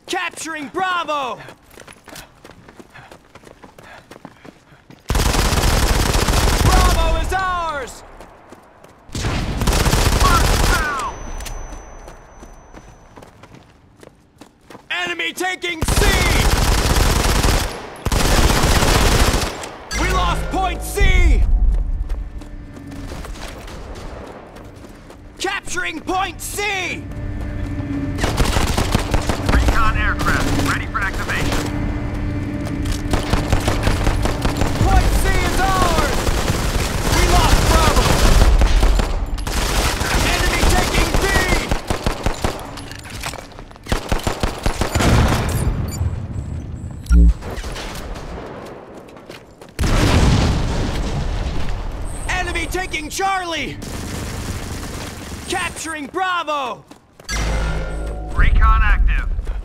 Capturing Bravo! Bravo is ours! Enemy taking C! We lost point C! Capturing point C! Recon aircraft ready for activation. Point C is ours! We lost Bravo! Enemy taking B! Enemy taking Charlie! Capturing Bravo! Recon active.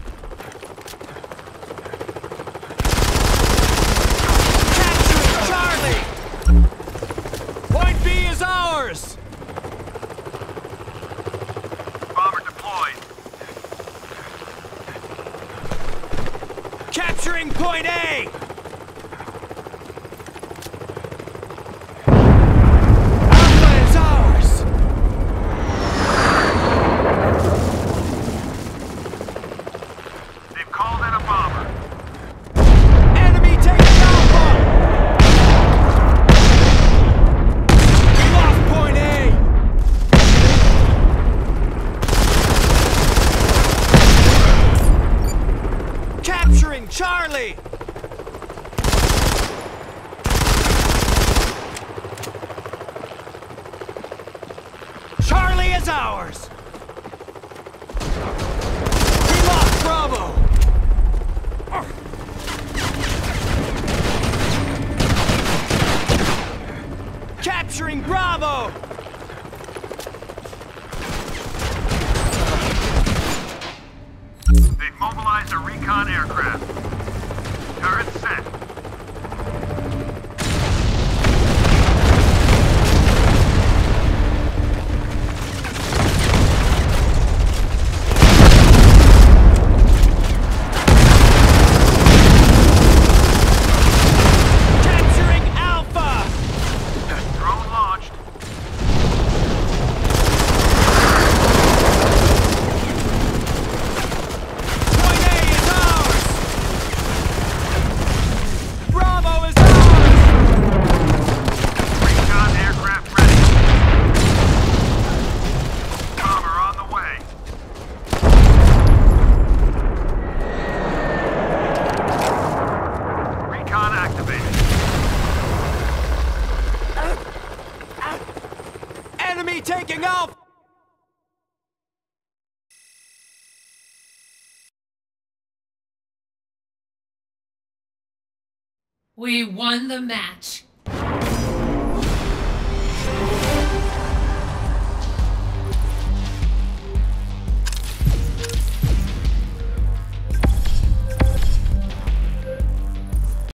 Capturing Charlie! Point B is ours! Bomber deployed. Capturing point A! Alpha is ours! They've called in a bomber. Enemy taking Alpha! We lost point A! Capturing Charlie! Charlie is ours! We lost Bravo! Capturing Bravo! They've mobilized a recon aircraft. Turret set. Capturing Alpha! Drone launched. Point A is ours! Bravo is ours! Recon aircraft ready. Bomber on the way. Recon activated. Enemy taking Alpha! We won the match.